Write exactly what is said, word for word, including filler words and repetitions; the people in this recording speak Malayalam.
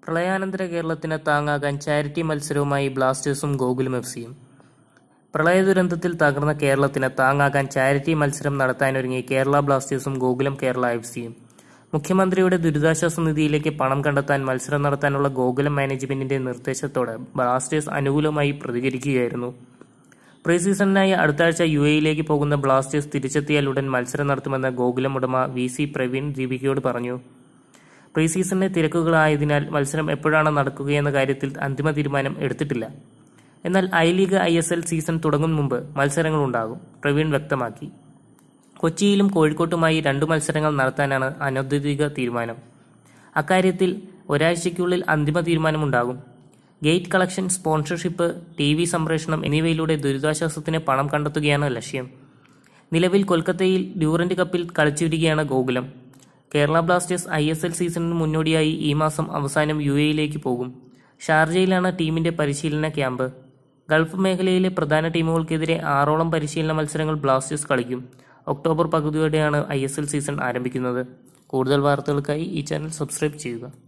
പ്രളയാനന്തര കേരളത്തിന് താങ്ങാകാൻ ചാരിറ്റി മത്സരവുമായി ബ്ലാസ്റ്റേഴ്സും ഗോകുലം എഫ് സിയും. പ്രളയദുരന്തത്തിൽ തകർന്ന കേരളത്തിന് താങ്ങാകാൻ ചാരിറ്റി മത്സരം നടത്താനൊരുങ്ങി കേരള ബ്ലാസ്റ്റേഴ്സും ഗോകുലം കേരള എഫ് സിയും. മുഖ്യമന്ത്രിയുടെ ദുരിതാശ്വാസ നിധിയിലേക്ക് പണം കണ്ടെത്താൻ മത്സരം നടത്താനുള്ള ഗോകുലം മാനേജ്മെന്റിന്റെ നിർദ്ദേശത്തോട് ബ്ലാസ്റ്റേഴ്സ് അനുകൂലമായി പ്രതികരിക്കുകയായിരുന്നു. പ്രീ സീസണിനായി അടുത്താഴ്ച യു എയിലേക്ക് പോകുന്ന ബ്ലാസ്റ്റേഴ്സ് തിരിച്ചെത്തിയാൽ ഉടൻ മത്സരം നടത്തുമെന്ന് ഗോകുലം ഉടമ വി സി പ്രവീൺ ദീപികയോട് പറഞ്ഞു. പ്രീ സീസണിലെ തിരക്കുകളായതിനാൽ മത്സരം എപ്പോഴാണ് നടക്കുകയെന്ന കാര്യത്തിൽ അന്തിമ തീരുമാനം എടുത്തിട്ടില്ല. എന്നാൽ I league I S L season തുടങ്ങും മുമ്പ് മത്സരങ്ങളുണ്ടാകും, പ്രവീൺ വ്യക്തമാക്കി. കൊച്ചിയിലും കോഴിക്കോട്ടുമായി രണ്ടു മത്സരങ്ങൾ നടത്താനാണ് അനൗദ്യോഗിക തീരുമാനം. അക്കാര്യത്തിൽ ഒരാഴ്ചയ്ക്കുള്ളിൽ അന്തിമ തീരുമാനമുണ്ടാകും. Gate collection, sponsorship, T V സംപ്രേഷണം എന്നിവയിലൂടെ ദുരിതാശ്വാസത്തിന് പണം കണ്ടെത്തുകയാണ് ലക്ഷ്യം. നിലവിൽ കൊൽക്കത്തയിൽ ഡ്യൂറന്റ് കപ്പിൽ കളിച്ചുവരികയാണ് Gokulam. Kerala blasters I S L സീസണിന് മുന്നോടിയായി ഈ മാസം അവസാനം യു എയിലേക്ക് പോകും. ഷാർജയിലാണ് ടീമിന്റെ പരിശീലന ക്യാമ്പ്. ഗൾഫ് മേഖലയിലെ പ്രധാന ടീമുകൾക്കെതിരെ ആറോളം പരിശീലന മത്സരങ്ങൾ ബ്ലാസ്റ്റേഴ്സ് കളിക്കും. ഒക്ടോബർ പകുതിയോടെയാണ് ഐ എസ് എൽ സീസൺ ആരംഭിക്കുന്നത്. കൂടുതൽ വാർത്തകൾക്കായി ഈ ചാനൽ സബ്സ്ക്രൈബ് ചെയ്യുക.